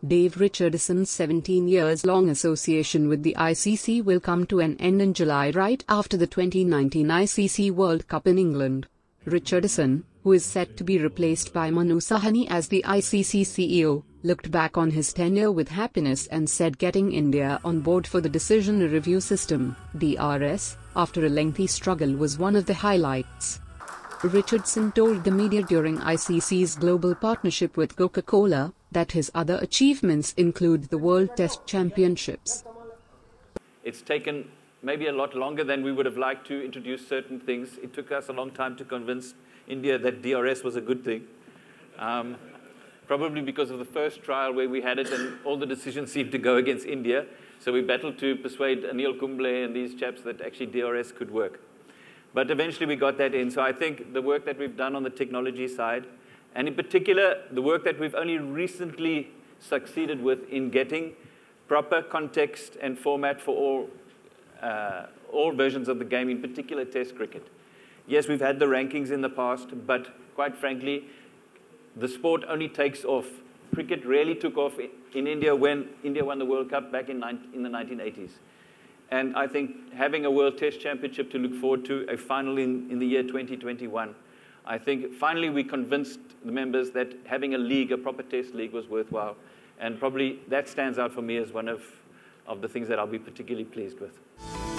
Dave Richardson's 17-years-long association with the ICC will come to an end in July right after the 2019 ICC World Cup in England. Richardson, who is set to be replaced by Manu Sawhney as the ICC CEO, looked back on his tenure with happiness and said getting India on board for the decision review system, DRS, after a lengthy struggle was one of the highlights. Richardson told the media during ICC's global partnership with Coca-Cola that his other achievements include the World Test Championships. It's taken maybe a lot longer than we would have liked to introduce certain things. It took us a long time to convince India that DRS was a good thing. Probably because of the first trial where we had it and all the decisions seemed to go against India. So we battled to persuade Anil Kumble and these chaps that actually DRS could work. But eventually we got that in. So I think the work that we've done on the technology side, and in particular, the work that we've only recently succeeded with in getting proper context and format for all versions of the game, in particular Test cricket. Yes, we've had the rankings in the past, but quite frankly, the sport only takes off. Cricket really took off in India when India won the World Cup back in the 1980s. And I think having a World Test Championship to look forward to, a final in the year 2021, I think finally we convinced the members that having a league, a proper Test league, was worthwhile. And probably that stands out for me as one of the things that I'll be particularly pleased with.